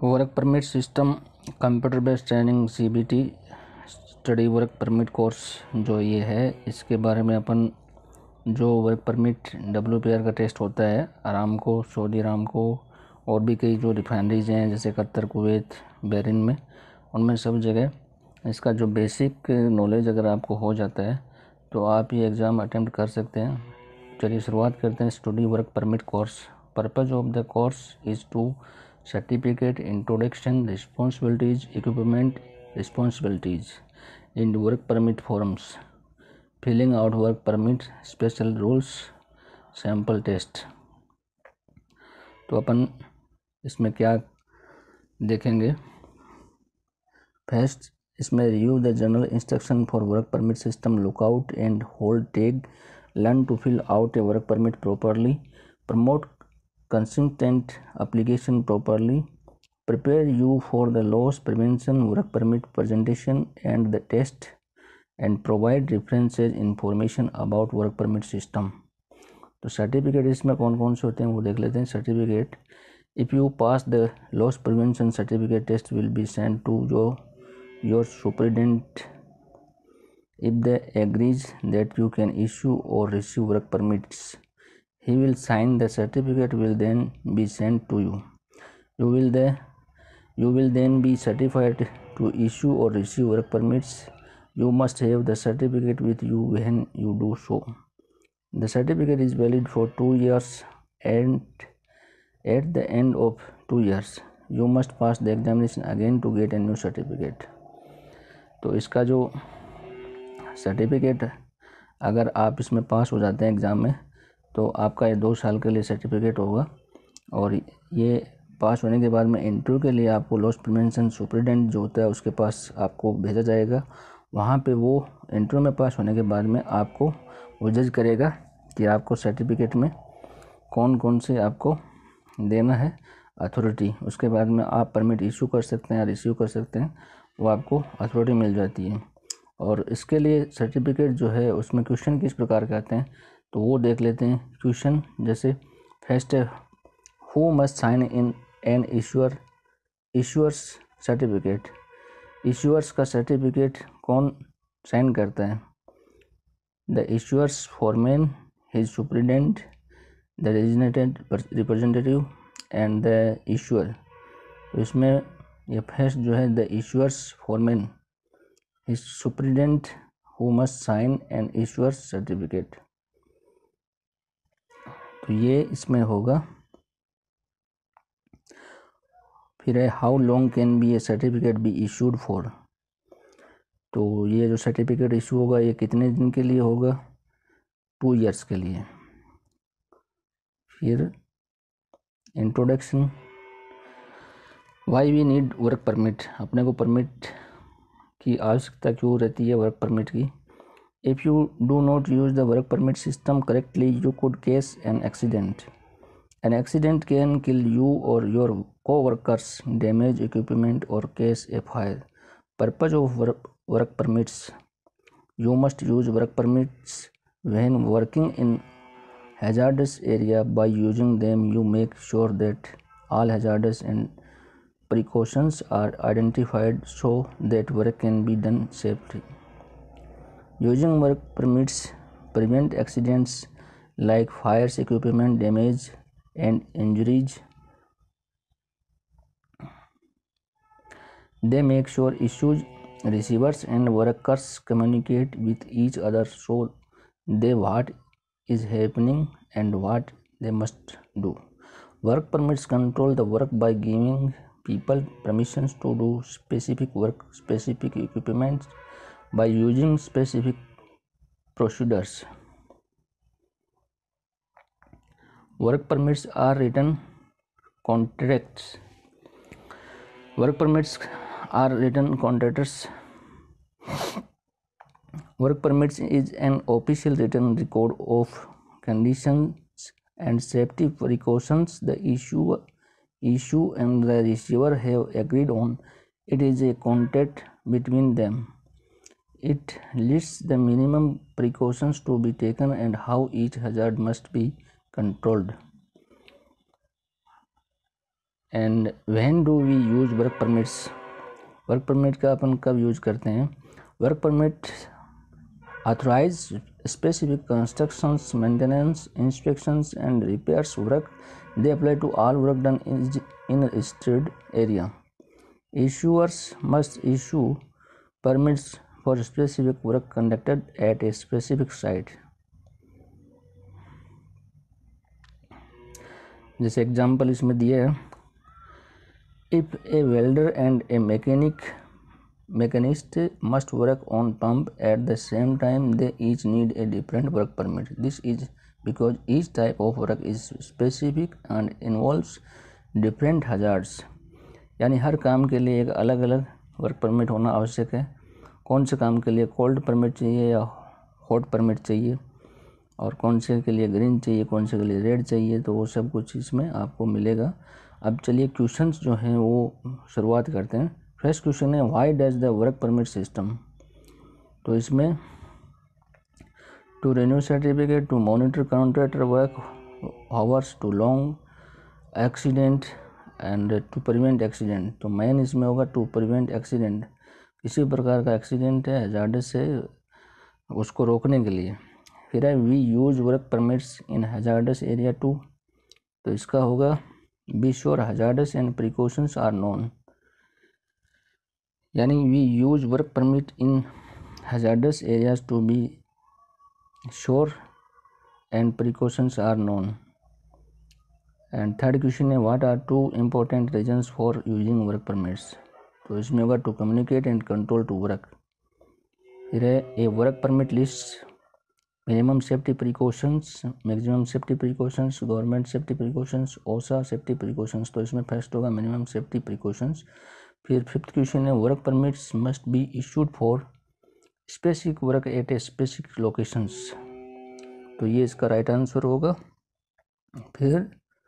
Work permit system computer based training CBT study work permit course जो ये है, इसके बारे में अपन जो वर्क परमिट WPR का टेस्ट होता है अरामको, सऊदी अरामको और भी कई जो रिफाइनरीज हैं जैसे कतर, कुवैत, बहरीन में, उनमें सब जगह इसका जो बेसिक नॉलेज अगर आपको हो जाता है तो आप ये एग्ज़ाम अटेम्प्ट कर सकते हैं। चलिए शुरुआत करते हैं study work permit course. Purpose of the course is to certificate introduction responsibilities equipment responsibilities in work permit forms, filling out work permit special rules, sample test। तो अपन इसमें क्या देखेंगे, फर्स्ट इसमें review the general instruction for work permit system, lockout and hold tag, learn to fill out a work permit properly, promote consistent application properly, prepare you for the loss prevention work permit presentation and the test, and provide references information about work permit system। तो certificate इसमें कौन कौन से होते हैं वो देख लेते हैं। Certificate, if you pass the loss prevention certificate test will be send to your superintendent if they agrees that you can issue or receive work permits। He will sign the certificate will then be sent to you। You will then be certified to issue or receive work permits। You must have the certificate with you when you do so। The certificate is valid for 2 years and at the end of 2 years you must pass the examination again to get a new certificate। तो इसका जो certificate अगर आप इसमें पास हो जाते हैं exam में तो आपका ये 2 साल के लिए सर्टिफिकेट होगा, और ये पास होने के बाद में इंटरव्यू के लिए आपको लॉस प्रिवेंशन सुपरिटेंडेंट जो होता है उसके पास आपको भेजा जाएगा। वहाँ पे वो इंटरव्यू में पास होने के बाद में आपको वो जज करेगा कि आपको सर्टिफिकेट में कौन कौन से आपको देना है अथॉरिटी। उसके बाद में आप परमिट इशू कर सकते हैं या रिसीव कर सकते हैं, वो आपको अथॉरिटी मिल जाती है। और इसके लिए सर्टिफिकेट जो है उसमें क्वेश्चन किस प्रकार के आते हैं तो वो देख लेते हैं। क्वेश्चन जैसे फर्स्ट है, who must sign in an issuer's certificate. Issuer's का सर्टिफिकेट कौन साइन करता है? The issuer's foreman, his superintendent, the designated representative and the issuer. तो इसमें ये फर्स्ट जो है the issuer's foreman, his superintendent who must sign an issuer's certificate, तो ये इसमें होगा। फिर है how long can be a certificate be issued for. तो ये जो सर्टिफिकेट इशू होगा ये कितने दिन के लिए होगा? 2 इयर्स के लिए। फिर introduction, why we need work permit, अपने को परमिट की आवश्यकता क्यों रहती है वर्क परमिट की। If you do not use the work permit system correctly you could cause an accident. An accident can kill you or your co-workers, damage equipment or cause a fire। Purpose of work permits, you must use work permits when working in hazardous area। By using them you make sure that all hazards and precautions are identified so that work can be done safely। Using work permits prevent accidents like fires, equipment damage and injuries। They make sure issues receivers and workers communicate with each other so they what is happening and what they must do। Work permits control the work by giving people permissions to do specific work, specific equipment, by using specific procedures। Work permits are written contracts। Work permits are written contracts। Work permits is an official written record of conditions and safety precautions the issue and the receiver have agreed on। It is a contract between them। It lists the minimum precautions to be taken and how each hazard must be controlled। And when do we use work permits, work permit का अपन कब use करते हैं? Work permit authorise specific constructions, maintenance, inspections and repairs work, they apply to all work done in registered area. Issuers must issue permits for specific work conducted at a specific site. जैसे example इसमें दिया है, if a welder and a mechanist must work on pump at the same time, they each need a different work permit. This is because each type of work is specific and involves different hazards. यानी हर काम के लिए एक अलग अलग work permit होना आवश्यक है. कौन से काम के लिए कोल्ड परमिट चाहिए या हॉट परमिट चाहिए, और कौन से के लिए ग्रीन चाहिए, कौन से के लिए रेड चाहिए, तो वो सब कुछ इसमें आपको मिलेगा. अब चलिए क्वेश्चंस जो हैं वो शुरुआत करते हैं. फर्स्ट क्वेश्चन है, why does the work permit system? तो इसमें to renew certificate, to monitor contractor work hours, to long accident and to prevent accident. तो मेन इसमें होगा टू प्रिवेंट एक्सीडेंट. किसी प्रकार का एक्सीडेंट है हैजार्डस से उसको रोकने के लिए. फिर है we use work permits in hazardous area too. तो इसका होगा be sure hazardous and precautions are known. यानी we use work permit in hazardous areas to be sure and precautions are known. And third question है, what are two important reasons for using work permits? तो इसमें होगा to communicate and control to work. फिर है a work permit list minimum safety precautions, maximum safety precautions, government safety precautions, OSHA safety precautions. तो इसमें first होगा minimum safety precautions. फिर fifth question है, work permits must be issued for specific work at a specific locations. तो ये इसका right answer होगा. फिर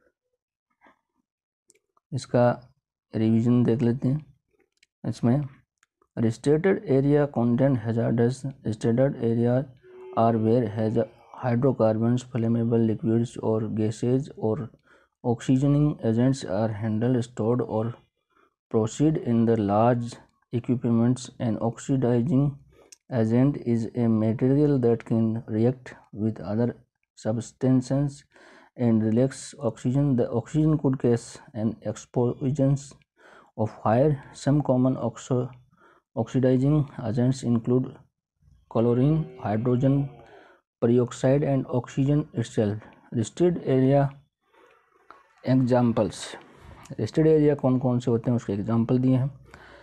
इसका रिवीजन देख लेते हैं. इसमें restricted area contain hazardous. Restricted areas are where hydrocarbons, flammable liquids or gases or oxygening agents are handled, stored or proceed in the large equipments. An oxidizing agent is a material that can react with other substances and release oxygen. The oxygen could cause an explosion of fire. Some common oxidizing agents include chlorine, hydrogen peroxide and oxygen itself. Restricted area examples. Restricted area कौन कौन से होते हैं उसके example दिए हैं.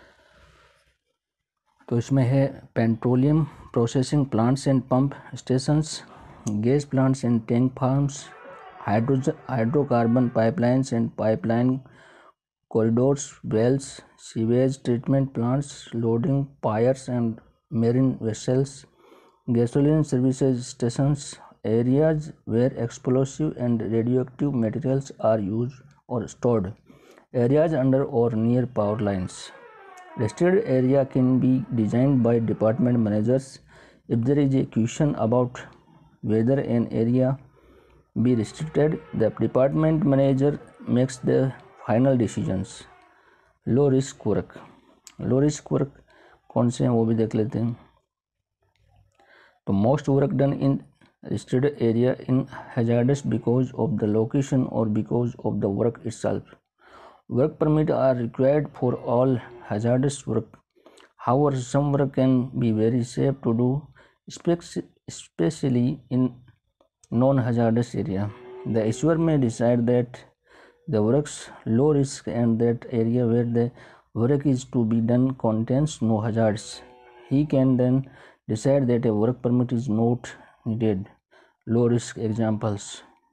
तो इसमें है petroleum processing plants and pump stations, gas plants and tank farms, hydrocarbon pipelines and pipeline corridors, wells, sewage treatment plants, loading piers and marine vessels, gasoline services stations, areas where explosive and radioactive materials are used or stored, areas under or near power lines. Restricted area can be designed by department managers. If there is a question about whether an area be restricted, the department manager makes the final decisions. Low risk work. Low risk work कौन से हैं वो भी देख लेते हैं. तो most work done in restricted area in hazardous because of the location और because of the work itself. Work permit are required for all hazardous work. However some work can be very safe to do, specially in non hazardous area. The issuer may decide that the work's low risk and that area where the work is to be done contains no hazards. He can then decide that a work permit is not needed. Low risk examples: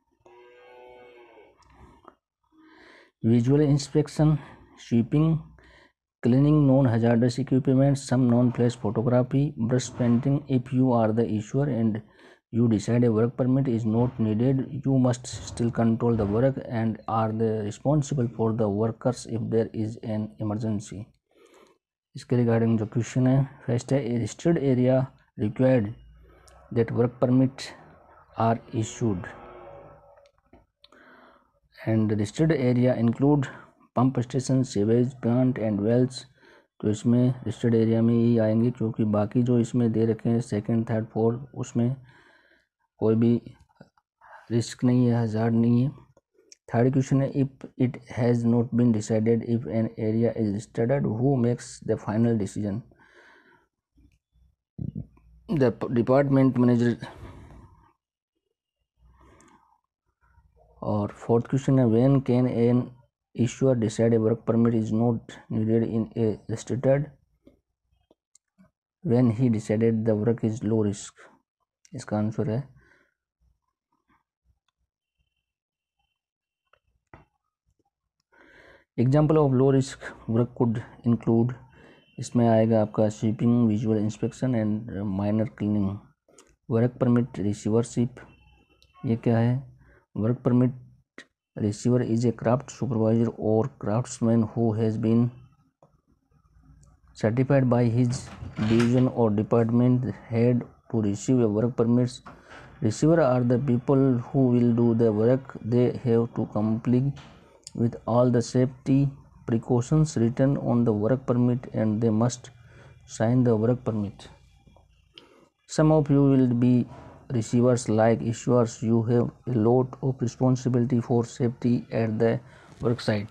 visual inspection, sweeping, cleaning non-hazardous equipment, some non-flash photography, brush painting. If you are the issuer and you decide a work permit is not needed, you must still control the work and are the responsible for the workers if there is an emergency. इसके regarding जो question है, first है restricted area required that work permit are issued, and restricted area include pump station, sewage plant and wells, तो इसमें listed area में ही आएंगे, क्योंकि बाकी जो इसमें दे रखे हैं सेकंड, थर्ड, फोर्थ, उसमें कोई भी रिस्क नहीं है, हज़ार्ड नहीं है। थर्ड क्वेश्चन है, if it has not been decided if an area is studied, who makes the final decision? The department manager. और फोर्थ क्वेश्चन है, when can an issuer decide a work permit is not needed in a restricted? When he decided the work is low risk. इसका answer है example of low risk work could include, इसमें आएगा आपका sweeping, visual inspection and minor cleaning. Work permit receivership, ये क्या है? Work परमिट receiver is a craft supervisor or craftsman who has been certified by his division or department head to receive a work permit. Receiver are the people who will do the work. They have to comply with all the safety precautions written on the work permit and they must sign the work permit. Some of you will be receivers like issuers. You have a lot of responsibility for safety at the work site.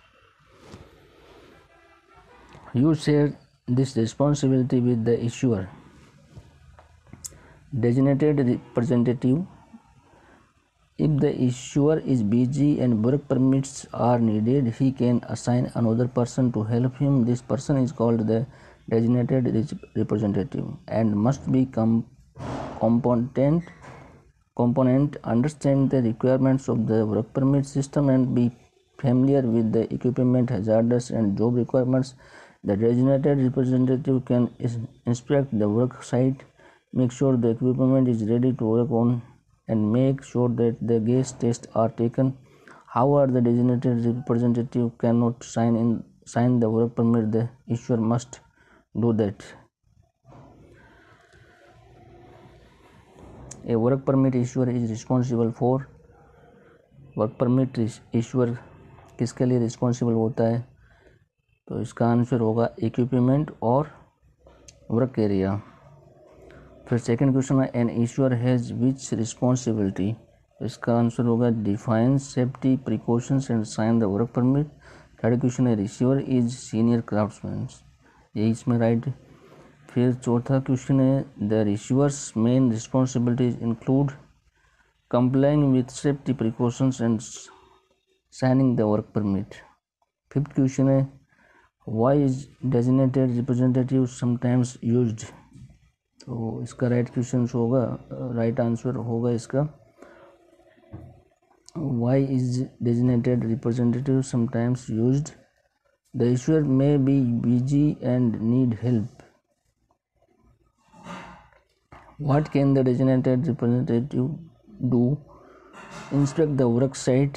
You share this responsibility with the issuer. Designated representative. If the issuer is busy and work permits are needed, he can assign another person to help him. This person is called the designated representative and must be component, understand the requirements of the work permit system and be familiar with the equipment hazards and job requirements. The designated representative can inspect the work site, make sure the equipment is ready to work on, and make sure that the gas tests are taken. However, the designated representative cannot sign the work permit. The issuer must do that. A work permit issuer is responsible for, work permit issuer किसके लिए responsible होता है? तो इसका answer होगा equipment और work area. फिर second question है, an issuer has which responsibility? इसका आंसर होगा define safety precautions and sign the work permit. Third question है, रिसीवर इज सीनियर क्राफ्ट्समैन, यही इसमें राइट है। फिर चौथा क्वेश्चन है, the receiver's main responsibilities include complying with safety precautions and signing the work permit. Fifth question है, why is designated representative sometimes used? तो इसका राइट आंसर होगा इसका, Y is designated representative sometimes used? The issuer may be busy and need help. What can the designated representative do? Inspect the work site.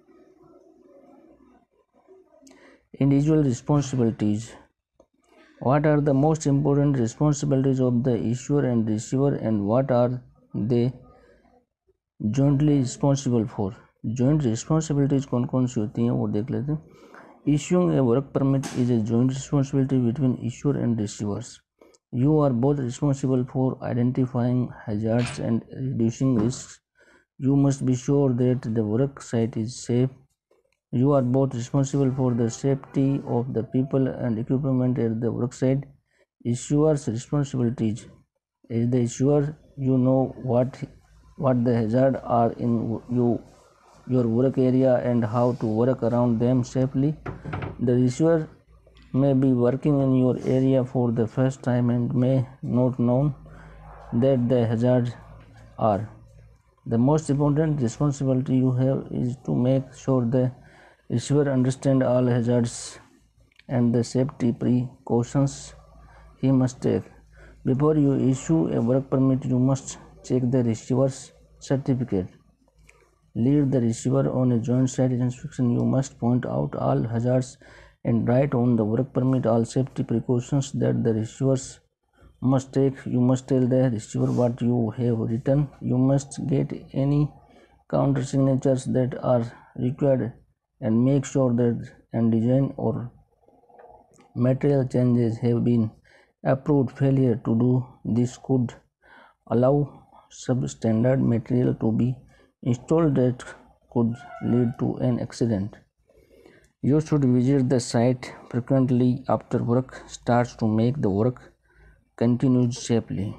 Individual responsibilities. What are the most important responsibilities of the issuer and receiver and what are they jointly responsible for? Joint responsibilities कौन कौन सी होती हैं वो देख लेते हैं। Issuing a work permit is a joint responsibility between issuer and receivers. You are both responsible for identifying hazards and reducing risks. You must be sure that the work site is safe. You are both responsible for the safety of the people and equipment at the work site. Issuer's responsibilities. As the issuer, you know what the hazards are in your work area and how to work around them safely. The receiver may be working in your area for the first time and may not know that the hazards are. The most important responsibility you have is to make sure the receiver understands all hazards and the safety precautions he must take. Before you issue a work permit, you must check the receiver's certificate. Lead the receiver on a joint site inspection. You must point out all hazards and write on the work permit all safety precautions that the receivers must take. You must tell the receiver what you have written. You must get any counter signatures that are required and make sure that and design or material changes have been approved. Failure to do this could allow substandard material to be installed that could lead to an accident. You should visit the site frequently after work starts to make the work continue safely.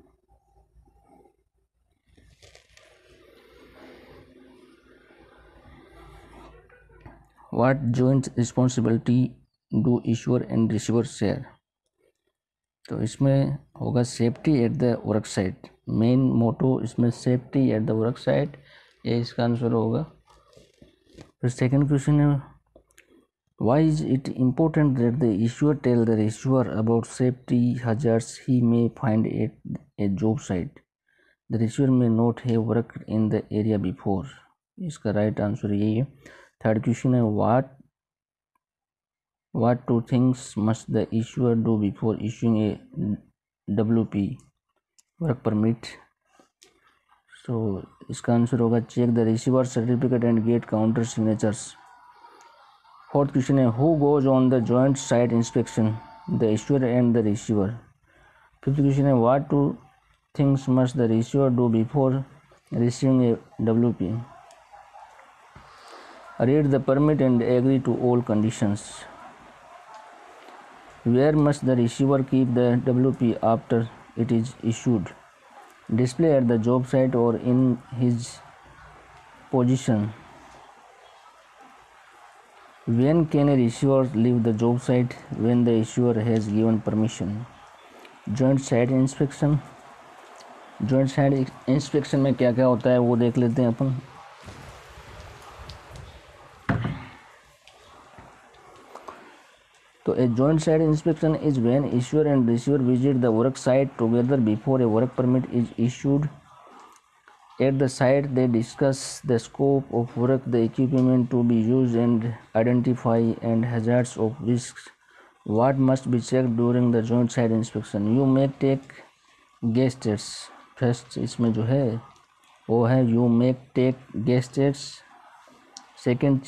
What joint responsibility do issuer and receiver share? तो इसमें होगा safety at the work site. Main motto इसमें safety at the work site, ये इसका answer होगा. फिर second question है, why is it important that the issuer tell the receiver about safety hazards he may find at a job site. The receiver may not have work in the area before. इसका right answer यही है. Third question है, what two things must the issuer do before issuing a WP work permit? So इसका answer होगा check the receiver certificate and get counter signatures. Fourth question है, who goes on the joint site inspection? The issuer and the receiver. Fifth question है, what two things must the receiver do before receiving a WP? Read the permit and agree to all conditions. Where must the receiver keep the WP after it is issued? Display at the job site or in his possession. When can a receiver leave the job site? When the issuer has given permission. Joint site inspection. Joint site inspection में क्या क्या होता है वो देख लेते हैं अपन. तो a joint site inspection is when issuer and receiver visit the work site together before a work permit is issued. At the site, they discuss the scope of work, the equipment to be used, and identify and hazards of risks. What must be checked during the joint site inspection? You may take gas tests. First इसमें जो है वो है you may take gas tests. Second,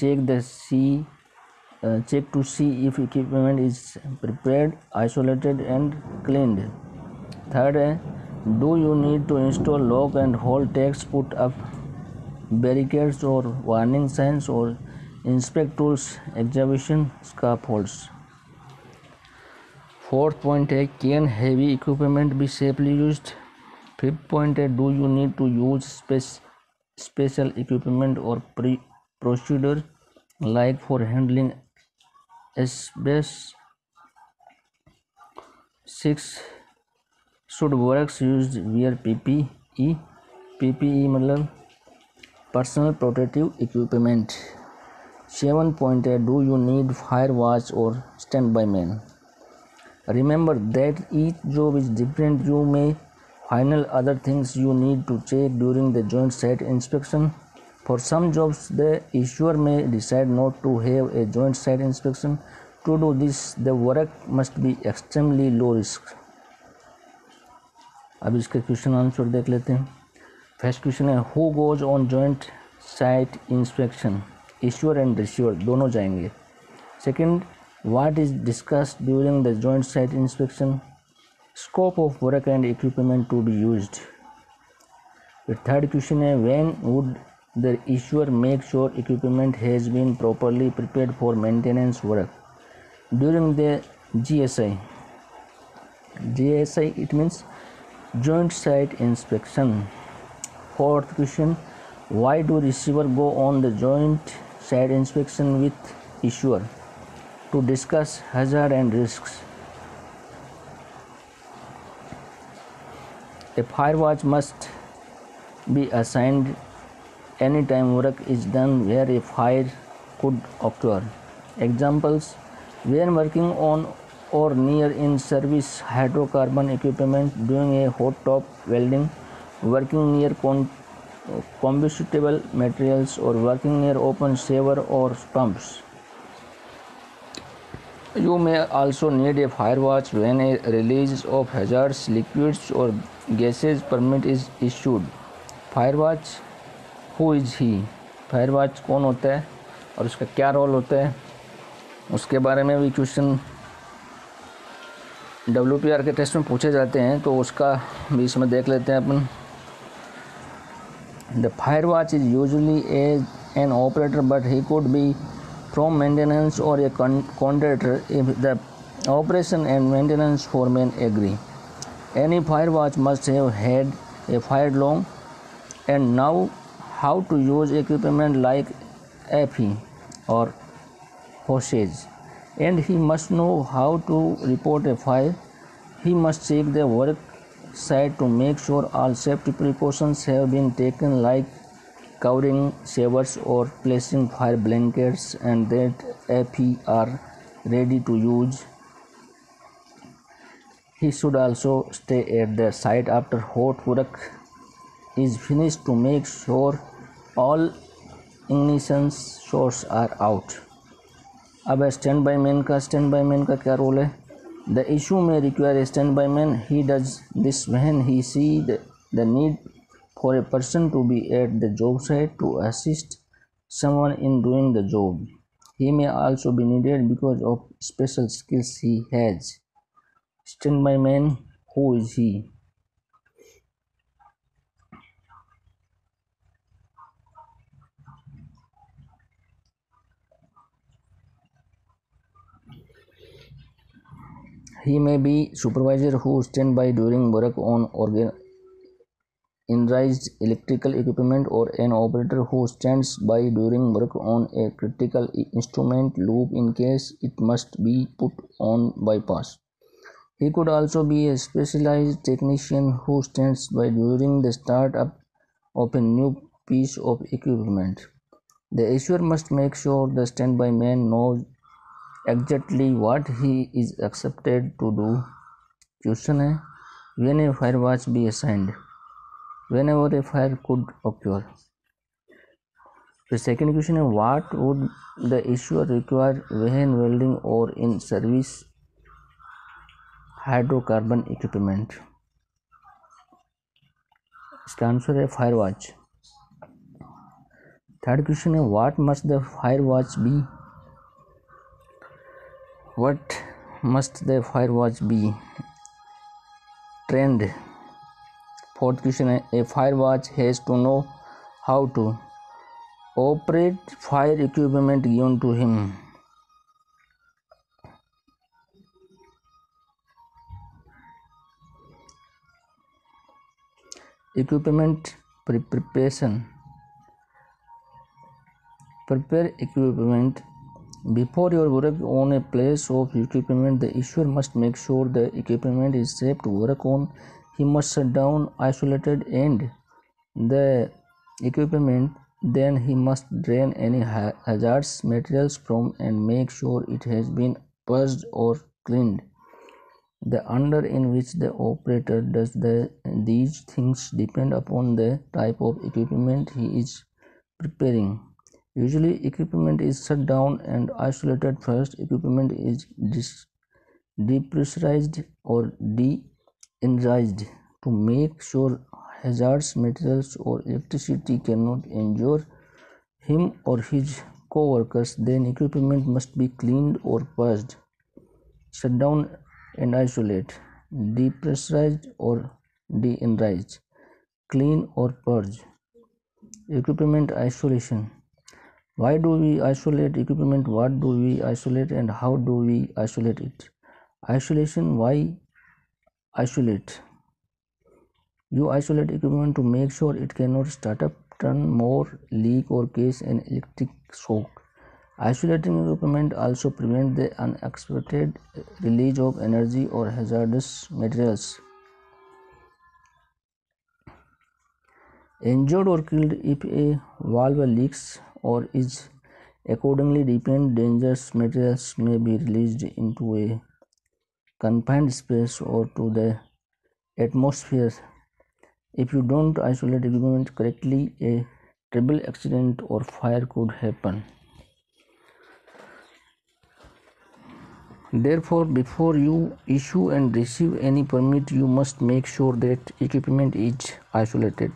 check to see if equipment is prepared, isolated and cleaned. Third, do you need to install lock and hold tags, put up barricades or warning signs, or inspect tools, exhibition scaffolds. Fourth point है, can heavy equipment be safely used? Fifth point है, do you need to use special equipment or procedure like for handling asbestos? 6, should workers use wear PPE? PPE मतलब personal protective equipment. 7 point है, do you need fire watch or standby man? Remember that each job is different. You may find other things you need to check during the joint site inspection. For some jobs, the issuer may decide not to have a joint site inspection. To do this, the work must be extremely low risk. अब इसका question answer देख लेते हैं. First question है, who goes on joint site inspection? Issuer and receiver दोनों जाएंगे. Second, what is discussed during the joint site inspection? Scope of work and equipment to be used. Third question है, when would the issuer make sure equipment has been properly prepared for maintenance work? During the GSI. GSI it means joint site inspection. Fourth question, why do receiver go on the joint site inspection with issuer? To discuss hazard and risks. A fire watch must be assigned anytime work is done where a fire could occur. Examples, when working on or near in service hydrocarbon equipment, doing a hot top welding, working near combustible materials, or working near open shower or pumps. You may also need a fire watch when a release of hazardous liquids or gases permit is issued. Fire watch, who is he? Fire watch कौन होता है और उसका क्या role होता है? उसके बारे में भी क्वेश्चन WPR के टेस्ट में पूछे जाते हैं, तो उसका भी इसमें देख लेते हैं अपन। The fire watch is usually an operator but he could be from maintenance or a contractor if the operation and maintenance foreman agree. Any fire watch must have had a fire alarm and know how to use equipment like AFI or hostage, and he must know how to report a fire. He must check the work site to make sure all safety precautions have been taken, like covering showers or placing fire blankets, and that AFI are ready to use. He should also stay at the site after hot work is finished to make sure all ignition sources are out. अब stand by man का क्या role है? The issuer may require stand by man. He does this when he see the need for a person to be at the job site to assist someone in doing the job. He may also be needed because of special skills he has. Standby man, who is he? He may be supervisor who stand by during work on organized electrical equipment, or an operator who stands by during work on a critical instrument loop in case it must be put on bypass. He could also be a specialized technician who stands by during the startup of a new piece of equipment. The issuer must make sure the standby man knows exactly what he is accepted to do. Question है, when a fire watch be assigned? Whenever a fire could occur. The second question is, what would the issuer require when welding or in service hydrocarbon equipment? इसका answer है fire watch. Third question है, what must the fire watch be? What must the fire watch be? Trained. Fourth question है, a fire watch has to know how to operate fire equipment given to him. Equipment preparation. Prepare equipment. Before your work on a place of equipment, the issuer must make sure the equipment is safe to work on. He must shut down, isolated, and the equipment. Then he must drain any hazardous materials from and make sure it has been purged or cleaned. The order in which the operator does these things depend upon the type of equipment he is preparing. Usually, equipment is shut down and isolated first. Equipment is depressurized or de-energized to make sure hazardous materials or electricity cannot injure him or his co-workers. Then equipment must be cleaned or purged. Shut down and isolate, depressurized or de-energized, clean or purge. Equipment isolation. Why do we isolate equipment? What do we isolate and how do we isolate it? Isolation. Why isolate? You isolate equipment to make sure it cannot start up, turn more, leak or cause an electric shock. Isolating equipment also prevents the unexpected release of energy or hazardous materials. Injured or killed if a valve leaks or is accordingly dependent, dangerous materials may be released into a confined space or to the atmosphere. If you don't isolate equipment correctly, a terrible accident or fire could happen. Therefore, before you issue and receive any permit, you must make sure that equipment is isolated.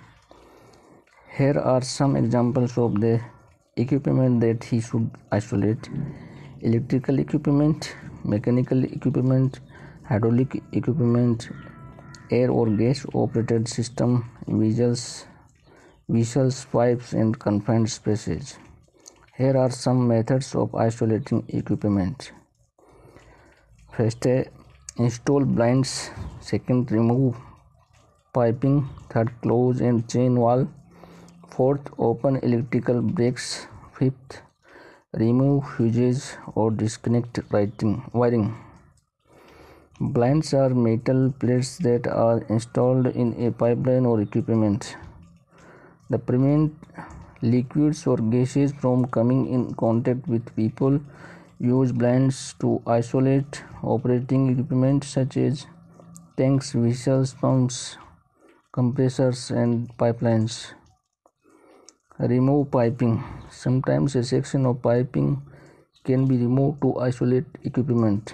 Here are some examples of the equipment that he should isolate. electrical equipment, mechanical equipment, hydraulic equipment, air or gas operated system, vessels, pipes, and confined spaces. Here are some methods of isolating equipment. First, install blinds. Second, remove piping. Third, close and chain wall. Fourth, open electrical breaks. Fifth, remove fuses or disconnect wiring. Blinds are metal plates that are installed in a pipeline or equipment. They prevent liquids or gases from coming in contact with people. Use blinds to isolate operating equipment such as tanks, vessels, pumps, compressors, and pipelines. Remove piping. Sometimes a section of piping can be removed to isolate equipment.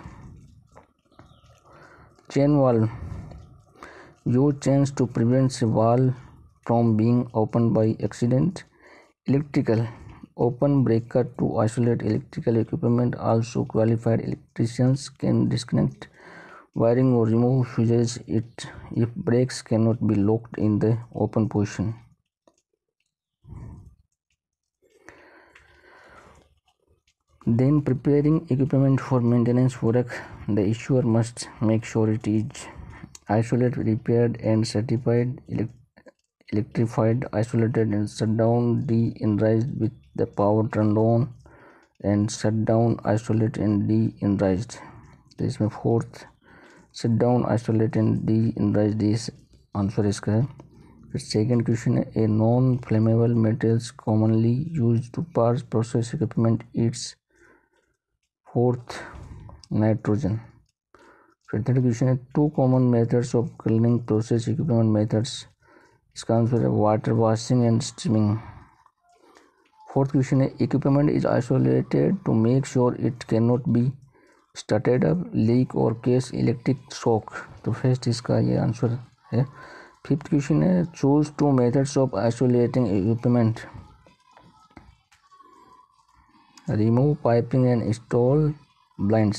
Chain wall. Use chains to prevent a wall from being opened by accident. Electrical. Open breaker to isolate electrical equipment. Also, qualified electricians can disconnect wiring or remove fuses if breaks cannot be locked in the open position. Then, preparing equipment for maintenance work, the issuer must make sure it is isolated, repaired, and certified, electrified, isolated, and shut down, de-energized with the power turned on, and shut down, isolate, and de-energized. तो इसमें fourth shut down, isolate and de-energized इस answer इसका है. फिर second question है, a non flammable materials commonly use to pass process equipment it's. Fourth, nitrogen. फिर third question है, two common methods of cleaning process equipment methods. इसका answer है water washing and steaming. Fourth question है, equipment is isolated to make sure it can not be started up, leak or cause electric shock. तो first इसका ये answer है. Fifth question है, choose two methods of isolating equipment. Remove piping and install blinds.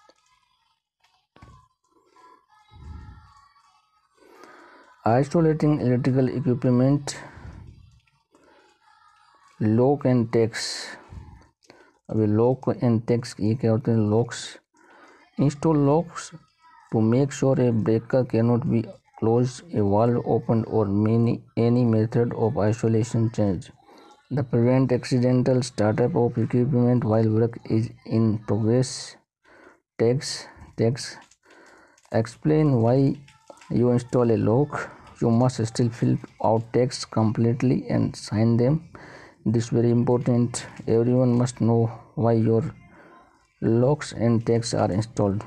Isolating electrical equipment. Lock and tags. अब lock and tags ये क्या होते हैं? Locks. Install locks to make sure a breaker cannot be closed, a valve opened, or any method of isolation changed. The prevent accidental startup of equipment while work is in progress. Tags explain why you install a lock. You must still fill out tags completely and sign them. This is very important. Everyone must know why your locks and tags are installed.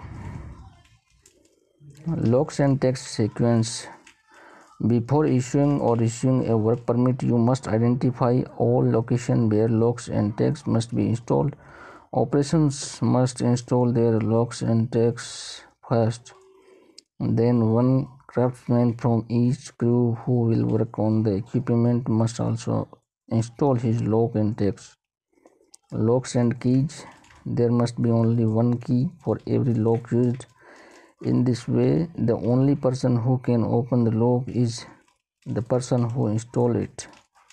Locks and tags sequence. Before issuing or issuing a work permit, you must identify all locations where locks and tags must be installed. Operations must install their locks and tags first. Then one craftsman from each crew who will work on the equipment must also install his lock and tags. Locks and keys. There must be only one key for every lock used. In this way, the only person who can open the lock is the person who installed it.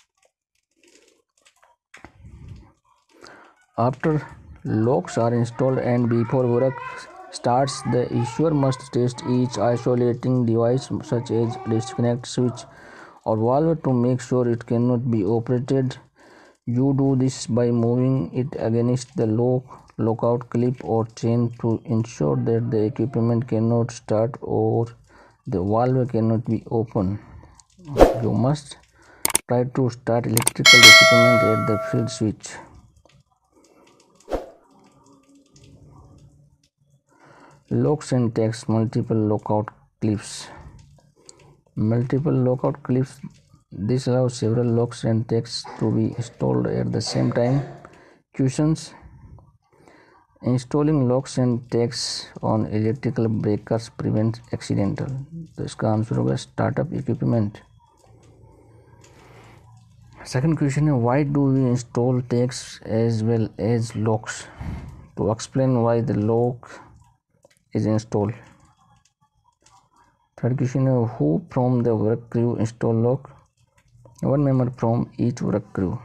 After locks are installed and before work starts, the issuer must test each isolating device such as disconnect switch or valve to make sure it cannot be operated. You do this by moving it against the lockout clip or chain to ensure that the equipment cannot start or the valve cannot be opened. You must try to start electrical equipment at the field switch. Locks and tags. Multiple lockout clips. This allows several locks and tags to be installed at the same time. Questions. Installing locks and tags on electrical breakers prevents accidental. तो इसका answer होगा startup equipment. Second question है, why do we install tags as well as locks? to explain why the lock is installed. Third question, who from the work crew install lock? One member from each work crew.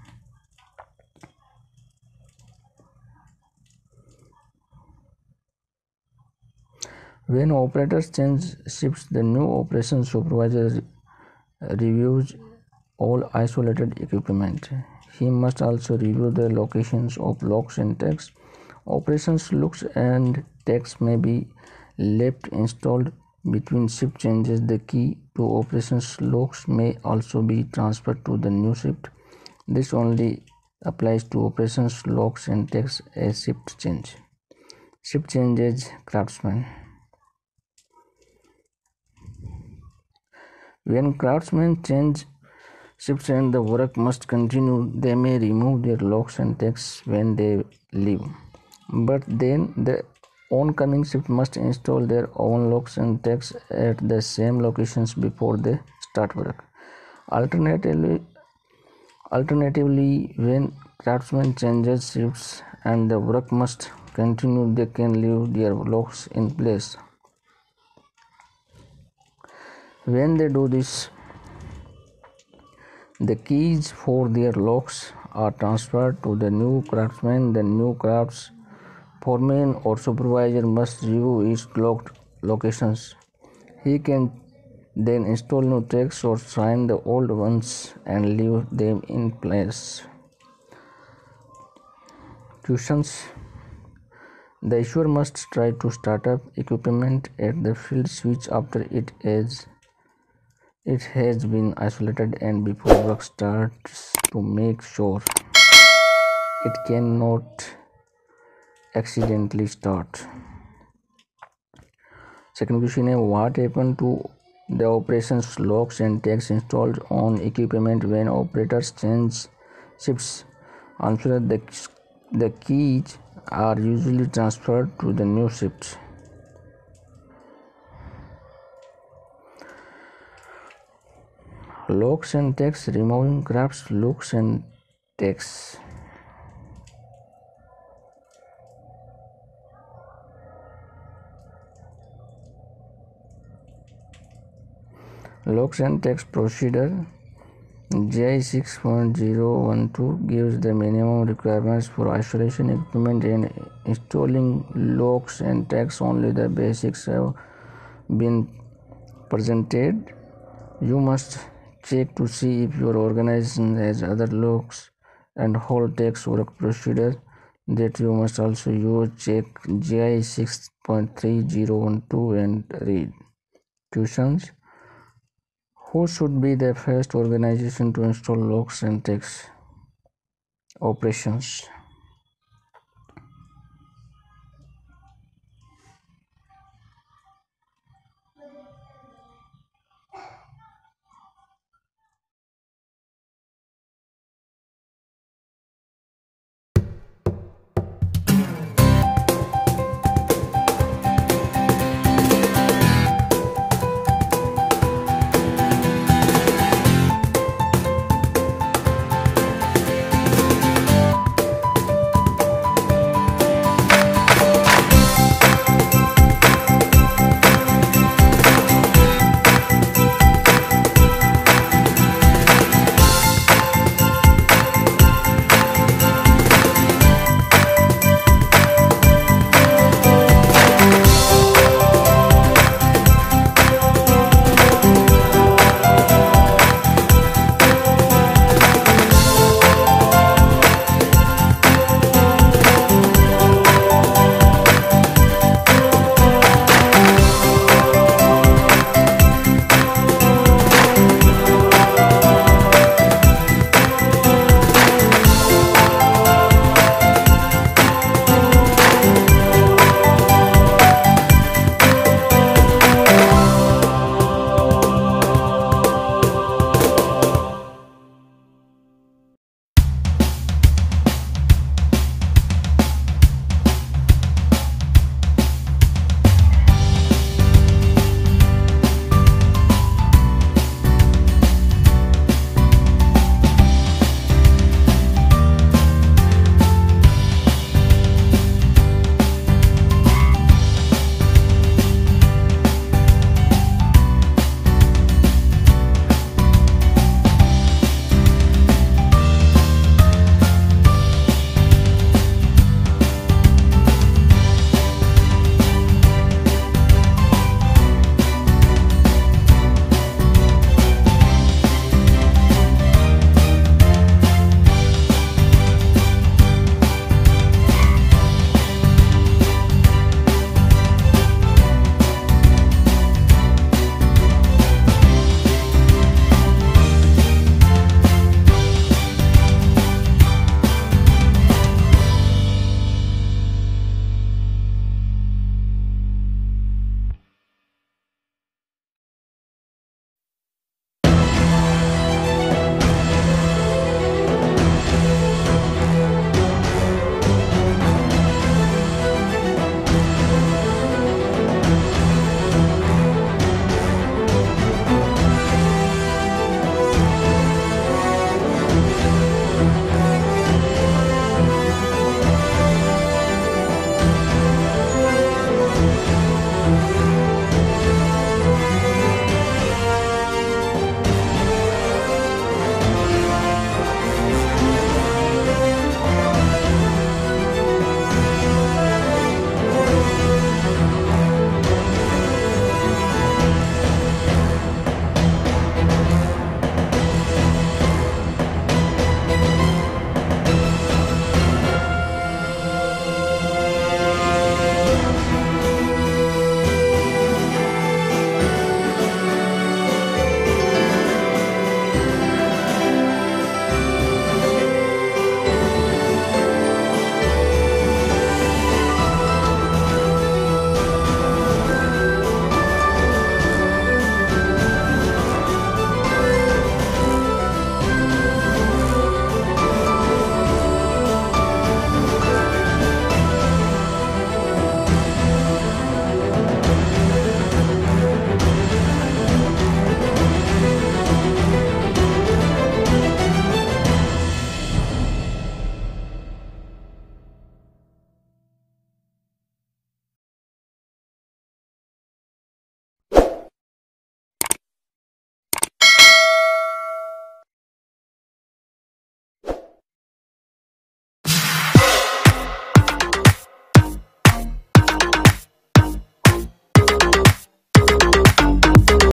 When operators change shifts, the new operations supervisor reviews all isolated equipment. He must also review the locations of locks and tags. Operations locks and tags may be left installed between shift changes. The key to operations locks may also be transferred to the new shift. This only applies to operations locks and tags as shift change. Shift changes craftsmen. When craftsmen change shifts and the work must continue, they may remove their locks and tags when they leave. But then the oncoming shift must install their own locks and tags at the same locations before they start work. Alternatively, when craftsmen changes shifts and the work must continue, they can leave their locks in place. When they do this, the keys for their locks are transferred to the new craftsman. The new crafts foreman or supervisor must review each locked locations. He can then install new tags or sign the old ones and leave them in place. Questions. The issuer must try to start up equipment at the field switch after it has been isolated and before work starts to make sure it cannot accidentally start. Second question is, what happened to the operations locks and tags installed on equipment when operators change shifts? Answer, the keys are usually transferred to the new shifts. Locks and tags, removing crafts, locks and tags. Locks and tags procedure. JI 6.012 gives the minimum requirements for isolation equipment and installing locks and tags. Only the basics have been presented. You must check to see if your organization has other locks and hold tags work procedure that you must also use. Check JI 6.3012 and read. Questions. Who should be the first organization to install locks and tags? Operations.